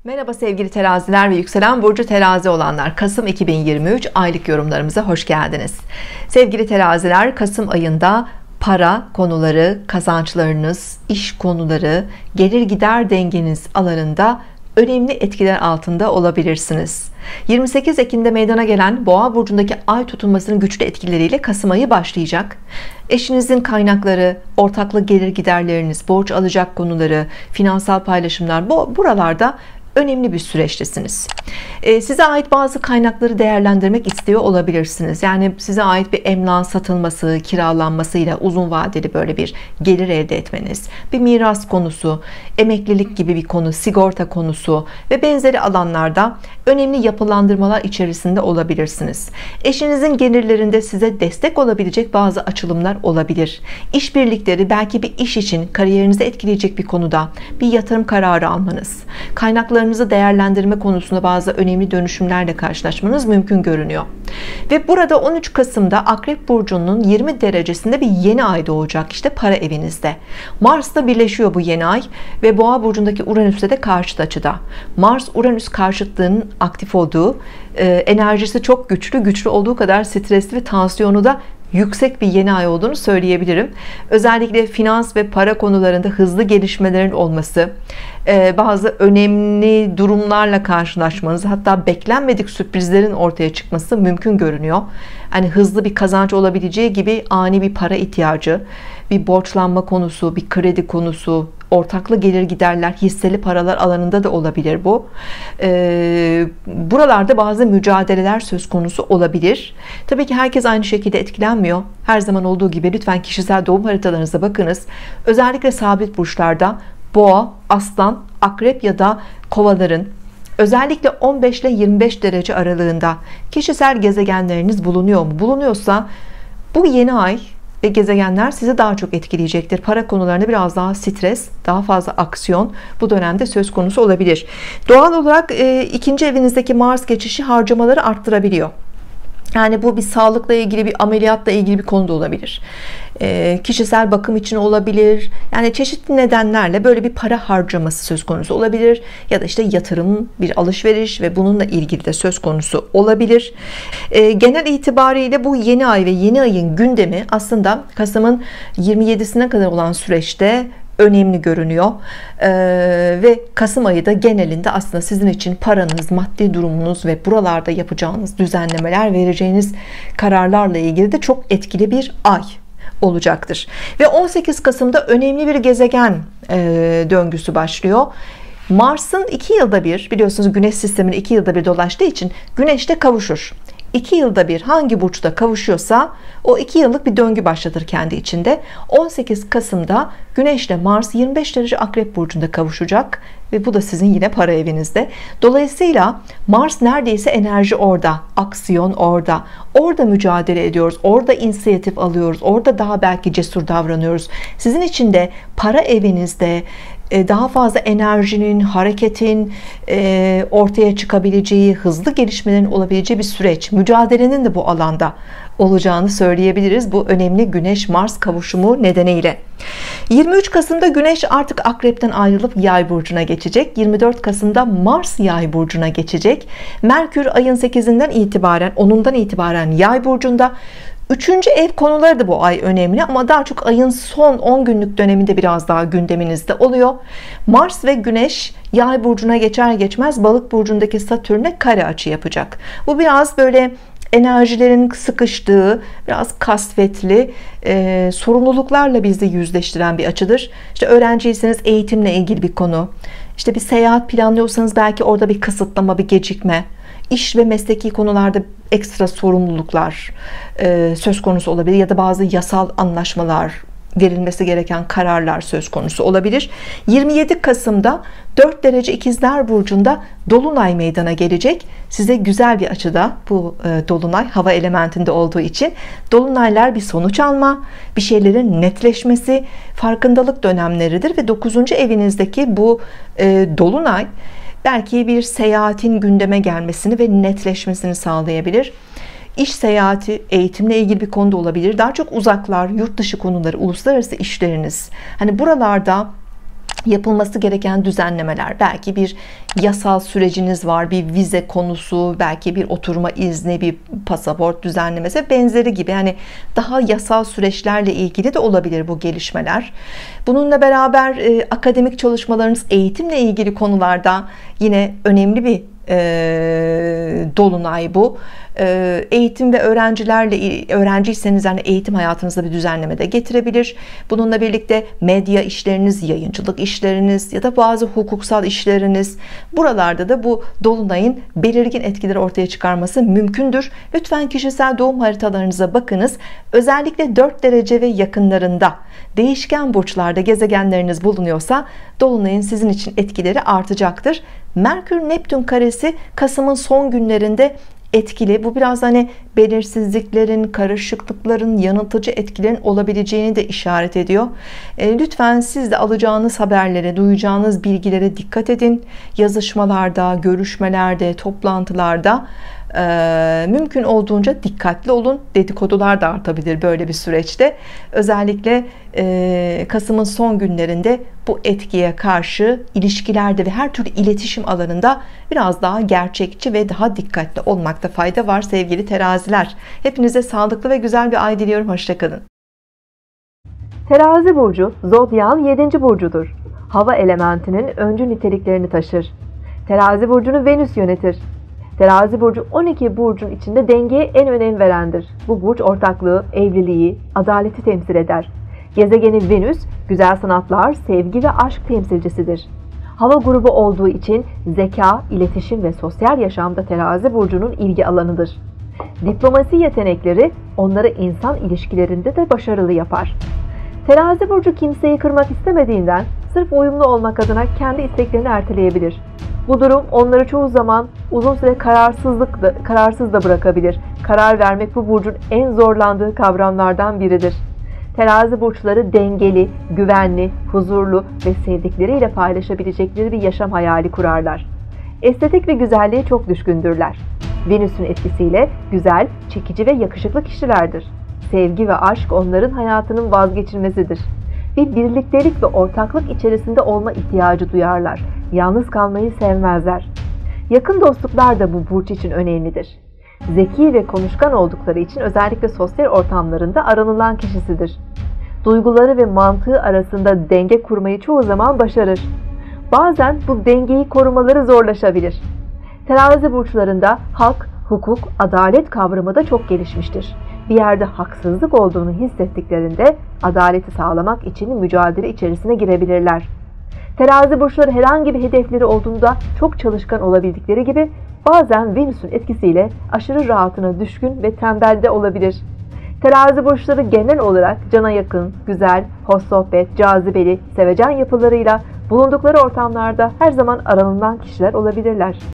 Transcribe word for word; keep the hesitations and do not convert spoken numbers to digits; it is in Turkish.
Merhaba sevgili teraziler ve yükselen burcu terazi olanlar, Kasım iki bin yirmi üç aylık yorumlarımıza hoş geldiniz. Sevgili teraziler, Kasım ayında para konuları, kazançlarınız, iş konuları, gelir gider dengeniz alanında önemli etkiler altında olabilirsiniz. yirmi sekiz Ekim'de meydana gelen Boğa burcundaki ay tutulmasının güçlü etkileriyle Kasım ayı başlayacak. Eşinizin kaynakları, ortaklık gelir giderleriniz, borç alacak konuları, finansal paylaşımlar, bu buralarda önemli bir süreçtesiniz. Ee, size ait bazı kaynakları değerlendirmek istiyor olabilirsiniz. Yani size ait bir emlak satılması, kiralanmasıyla uzun vadeli böyle bir gelir elde etmeniz, bir miras konusu, emeklilik gibi bir konu, sigorta konusu ve benzeri alanlarda önemli yapılandırmalar içerisinde olabilirsiniz. Eşinizin gelirlerinde size destek olabilecek bazı açılımlar olabilir. İşbirlikleri, belki bir iş için kariyerinizi etkileyecek bir konuda bir yatırım kararı almanız, kaynaklarınızı değerlendirme konusunda bazı önemli dönüşümlerle karşılaşmanız mümkün görünüyor. Ve burada on üç Kasım'da Akrep burcunun yirmi derecesinde bir yeni ay doğacak, işte para evinizde. Mars'la birleşiyor bu yeni ay ve Boğa burcundaki Uranüs'te de karşıt açıda. Mars Uranüs karşıtlığının aktif olduğu, e, enerjisi çok güçlü, güçlü olduğu kadar stresli ve tansiyonu da yüksek bir yeni ay olduğunu söyleyebilirim. Özellikle finans ve para konularında hızlı gelişmelerin olması, bazı önemli durumlarla karşılaşmanız, hatta beklenmedik sürprizlerin ortaya çıkması mümkün görünüyor. Hani hızlı bir kazanç olabileceği gibi ani bir para ihtiyacı, bir borçlanma konusu, bir kredi konusu, ortaklı gelir giderler, hisseli paralar alanında da olabilir bu. Ee, buralarda bazı mücadeleler söz konusu olabilir. Tabii ki herkes aynı şekilde etkilenmiyor. Her zaman olduğu gibi lütfen kişisel doğum haritalarınıza bakınız. Özellikle sabit burçlarda Boğa, Aslan, Akrep ya da Kovaların özellikle on beş ile yirmi beş derece aralığında kişisel gezegenleriniz bulunuyor mu? Bulunuyorsa bu yeni ay ve gezegenler sizi daha çok etkileyecektir. Para konularında biraz daha stres, daha fazla aksiyon bu dönemde söz konusu olabilir. Doğal olarak e, ikinci evinizdeki Mars geçişi harcamaları arttırabiliyor. Yani bu bir sağlıkla ilgili, bir ameliyatla ilgili bir konu da olabilir. E, kişisel bakım için olabilir. Yani çeşitli nedenlerle böyle bir para harcaması söz konusu olabilir. Ya da işte yatırım, bir alışveriş ve bununla ilgili de söz konusu olabilir. E, genel itibariyle bu yeni ay ve yeni ayın gündemi aslında Kasım'ın yirmi yedisine kadar olan süreçte önemli görünüyor. Ee, ve Kasım ayı da genelinde aslında sizin için paranız, maddi durumunuz ve buralarda yapacağınız düzenlemeler, vereceğiniz kararlarla ilgili de çok etkili bir ay olacaktır. Ve on sekiz Kasım'da önemli bir gezegen e, döngüsü başlıyor. Mars'ın iki yılda bir, biliyorsunuz Güneş sistemini iki yılda bir dolaştığı için Güneş'te kavuşur. iki yılda bir hangi burçta kavuşuyorsa o iki yıllık bir döngü başlatır kendi içinde. on sekiz Kasım'da Güneş ile Mars yirmi beş derece Akrep burcunda kavuşacak ve bu da sizin yine para evinizde. Dolayısıyla Mars neredeyse enerji orada, aksiyon orada. Orada mücadele ediyoruz, orada inisiyatif alıyoruz, orada daha belki cesur davranıyoruz. Sizin için de para evinizde daha fazla enerjinin, hareketin ortaya çıkabileceği, hızlı gelişmelerin olabileceği bir süreç, mücadelenin de bu alanda olacağını söyleyebiliriz. Bu önemli Güneş-Mars kavuşumu nedeniyle. yirmi üç Kasım'da Güneş artık Akrep'ten ayrılıp Yay burcuna geçecek. yirmi dört Kasım'da Mars Yay burcuna geçecek. Merkür ayın sekizinden itibaren, onundan itibaren Yay burcunda. Üçüncü ev konuları da bu ay önemli ama daha çok ayın son on günlük döneminde biraz daha gündeminizde oluyor. Mars ve Güneş Yay burcuna geçer geçmez Balık burcundaki Satürn'e kare açı yapacak. Bu biraz böyle enerjilerin sıkıştığı, biraz kasvetli, e, sorumluluklarla bizi yüzleştiren bir açıdır. İşte öğrenciyseniz eğitimle ilgili bir konu, İşte bir seyahat planlıyorsanız belki orada bir kısıtlama, bir gecikme, iş ve mesleki konularda ekstra sorumluluklar e, söz konusu olabilir ya da bazı yasal anlaşmalar, verilmesi gereken kararlar söz konusu olabilir. yirmi yedi Kasım'da dört derece İkizler burcunda dolunay meydana gelecek. Size güzel bir açıda bu e, dolunay hava elementinde olduğu için dolunaylar bir sonuç alma, bir şeylerin netleşmesi, farkındalık dönemleridir ve dokuzuncu evinizdeki bu e, dolunay belki bir seyahatin gündeme gelmesini ve netleşmesini sağlayabilir. İş seyahati, eğitimle ilgili bir konuda olabilir. Daha çok uzaklar, yurt dışı konuları, uluslararası işleriniz. Hani buralarda yapılması gereken düzenlemeler, belki bir yasal süreciniz var, bir vize konusu, belki bir oturma izni, bir pasaport düzenlemesi benzeri gibi, yani daha yasal süreçlerle ilgili de olabilir bu gelişmeler. Bununla beraber e, akademik çalışmalarınız, eğitimle ilgili konularda yine önemli bir e, dolunay bu. E, eğitim ve öğrencilerle öğrenciyseniz yani eğitim hayatınızda bir düzenleme de getirebilir. Bununla birlikte medya işleriniz, yayıncılık işleriniz ya da bazı hukuksal işleriniz, buralarda da bu dolunayın belirgin etkileri ortaya çıkarması mümkündür. Lütfen kişisel doğum haritalarınıza bakınız. Özellikle dört derece ve yakınlarında değişken burçlarda gezegenleriniz bulunuyorsa dolunayın sizin için etkileri artacaktır. Merkür Neptün karesi Kasım'ın son günlerinde etkili. Bu biraz hani belirsizliklerin, karışıklıkların, yanıltıcı etkilerin olabileceğini de işaret ediyor. E, lütfen siz de alacağınız haberlere, duyacağınız bilgilere dikkat edin. Yazışmalarda, görüşmelerde, toplantılarda e, mümkün olduğunca dikkatli olun. Dedikodular da artabilir böyle bir süreçte. Özellikle e, Kasım'ın son günlerinde bu etkiye karşı ilişkilerde ve her türlü iletişim alanında biraz daha gerçekçi ve daha dikkatli olmakta fayda var sevgili teraziler. Hepinize sağlıklı ve güzel bir ay diliyorum. Hoşça kalın. Terazi burcu zodyağın yedinci burcudur. Hava elementinin öncü niteliklerini taşır. Terazi burcunu Venüs yönetir. Terazi burcu on iki burcun içinde dengeye en önem verendir. Bu burç ortaklığı, evliliği, adaleti temsil eder. Gezegeni Venüs, güzel sanatlar, sevgi ve aşk temsilcisidir. Hava grubu olduğu için zeka, iletişim ve sosyal yaşamda Terazi burcunun ilgi alanıdır. Diplomasi yetenekleri onları insan ilişkilerinde de başarılı yapar. Terazi burcu kimseyi kırmak istemediğinden sırf uyumlu olmak adına kendi isteklerini erteleyebilir. Bu durum onları çoğu zaman uzun süre kararsızlık da, kararsız da bırakabilir. Karar vermek bu burcun en zorlandığı kavramlardan biridir. Terazi burçları dengeli, güvenli, huzurlu ve sevdikleriyle paylaşabilecekleri bir yaşam hayali kurarlar. Estetik ve güzelliğe çok düşkündürler. Venüs'ün etkisiyle güzel, çekici ve yakışıklı kişilerdir. Sevgi ve aşk onların hayatının vazgeçilmezidir. Bir birliktelik ve ortaklık içerisinde olma ihtiyacı duyarlar. Yalnız kalmayı sevmezler. Yakın dostluklar da bu burç için önemlidir. Zeki ve konuşkan oldukları için özellikle sosyal ortamlarında aranılan kişisidir. Duyguları ve mantığı arasında denge kurmayı çoğu zaman başarır. Bazen bu dengeyi korumaları zorlaşabilir. Terazi burçlarında hak, hukuk, adalet kavramı da çok gelişmiştir. Bir yerde haksızlık olduğunu hissettiklerinde adaleti sağlamak için mücadele içerisine girebilirler. Terazi burçları herhangi bir hedefleri olduğunda çok çalışkan olabildikleri gibi bazen Venüs'ün etkisiyle aşırı rahatına düşkün ve tembel de olabilir. Terazi burçları genel olarak cana yakın, güzel, hoş sohbet, cazibeli, sevecen yapılarıyla bulundukları ortamlarda her zaman aranılan kişiler olabilirler.